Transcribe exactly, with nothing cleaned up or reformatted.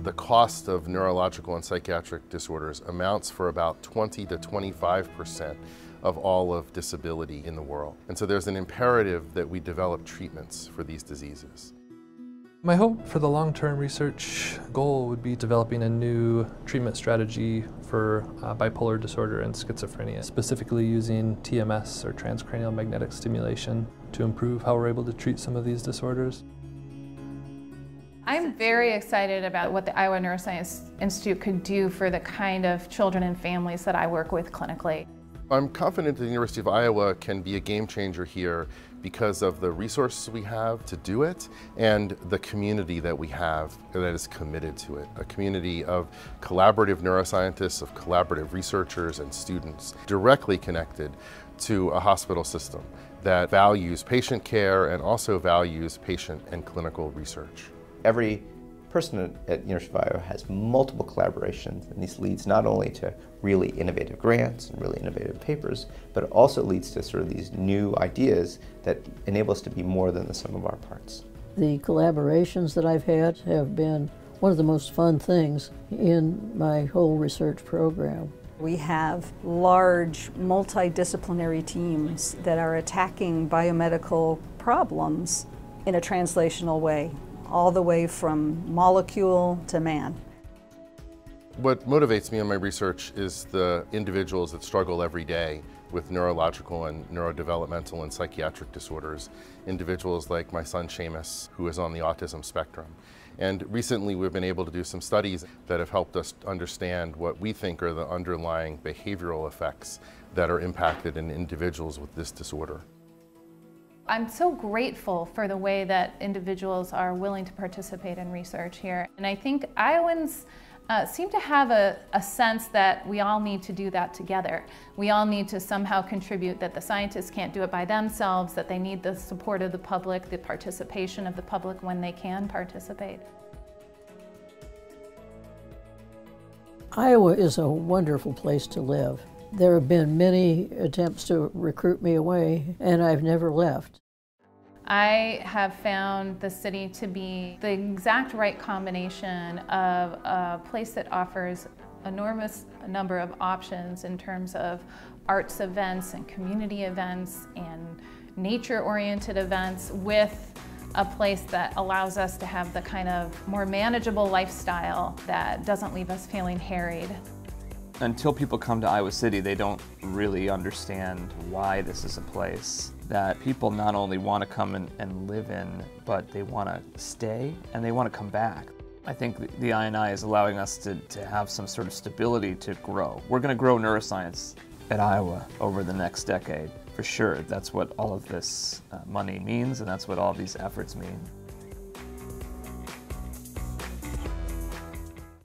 The cost of neurological and psychiatric disorders amounts for about twenty to twenty-five percent of all of disability in the world. And so there's an imperative that we develop treatments for these diseases. My hope for the long-term research goal would be developing a new treatment strategy for uh, bipolar disorder and schizophrenia, specifically using T M S or transcranial magnetic stimulation to improve how we're able to treat some of these disorders. I'm very excited about what the Iowa Neuroscience Institute could do for the kind of children and families that I work with clinically. I'm confident that the University of Iowa can be a game changer here because of the resources we have to do it and the community that we have that is committed to it. A community of collaborative neuroscientists, of collaborative researchers and students directly connected to a hospital system that values patient care and also values patient and clinical research. Every person at University of Iowa has multiple collaborations, and this leads not only to really innovative grants and really innovative papers, but it also leads to sort of these new ideas that enable us to be more than the sum of our parts. The collaborations that I've had have been one of the most fun things in my whole research program. We have large multidisciplinary teams that are attacking biomedical problems in a translational way, all the way from molecule to man. What motivates me in my research is the individuals that struggle every day with neurological and neurodevelopmental and psychiatric disorders. Individuals like my son Seamus, who is on the autism spectrum. And recently we've been able to do some studies that have helped us understand what we think are the underlying behavioral effects that are impacted in individuals with this disorder. I'm so grateful for the way that individuals are willing to participate in research here. And I think Iowans uh, seem to have a, a sense that we all need to do that together. We all need to somehow contribute, that the scientists can't do it by themselves, that they need the support of the public, the participation of the public when they can participate. Iowa is a wonderful place to live. There have been many attempts to recruit me away, and I've never left. I have found the city to be the exact right combination of a place that offers enormous number of options in terms of arts events and community events and nature-oriented events, with a place that allows us to have the kind of more manageable lifestyle that doesn't leave us feeling harried. Until people come to Iowa City, they don't really understand why this is a place that people not only want to come and, and live in, but they want to stay and they want to come back. I think the, the I N I is allowing us to, to have some sort of stability to grow. We're going to grow neuroscience at Iowa over the next decade, for sure. That's what all of this uh, money means, and that's what all of these efforts mean.